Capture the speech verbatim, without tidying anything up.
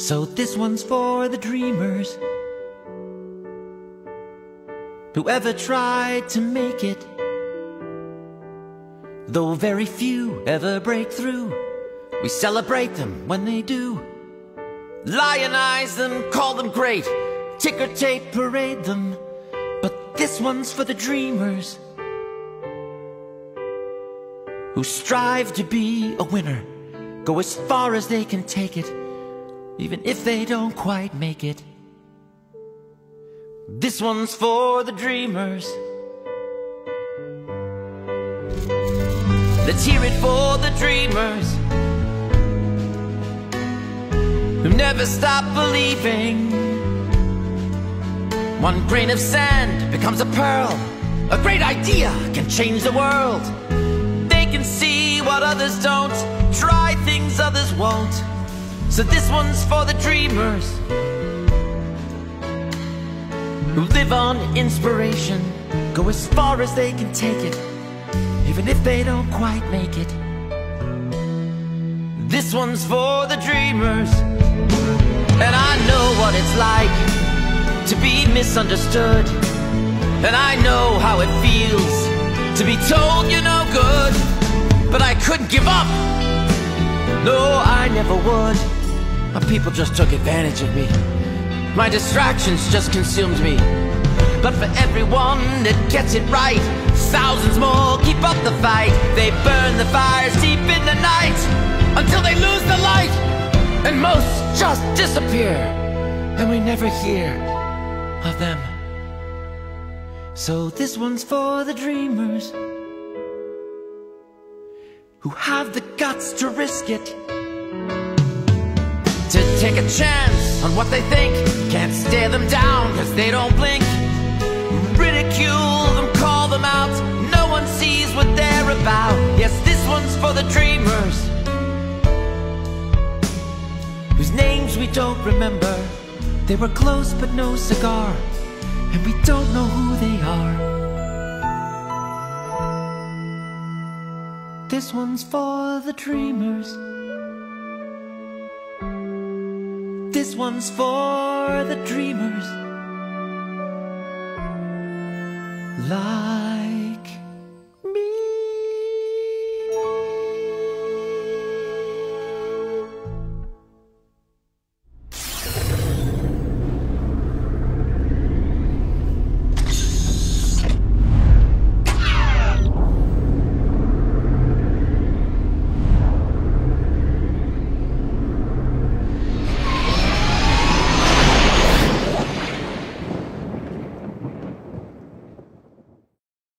So this one's for the dreamers, whoever tried to make it, though very few ever break through. We celebrate them when they do, lionize them, call them great, ticker tape parade them. But this one's for the dreamers, who strive to be a winner, go as far as they can take it, even if they don't quite make it. This one's for the dreamers. Let's hear it for the dreamers, who never stop believing. One grain of sand becomes a pearl, a great idea can change the world. They can see what others don't, try things others won't. So this one's for the dreamers, who live on inspiration, go as far as they can take it, even if they don't quite make it. This one's for the dreamers. And I know what it's like to be misunderstood, and I know how it feels to be told you're no good. But I couldn't give up, no, I never would. My people just took advantage of me, my distractions just consumed me. But for everyone that gets it right, thousands more keep up the fight. They burn the fires deep in the night until they lose the light, and most just disappear, and we never hear of them. So this one's for the dreamers, who have the guts to risk it, to take a chance on what they think. Can't stare them down cause they don't blink. Ridicule them, call them out, no one sees what they're about. Yes, this one's for the dreamers, whose names we don't remember. They were close but no cigar, and we don't know who they are. This one's for the dreamers. This one's for the dreamers. La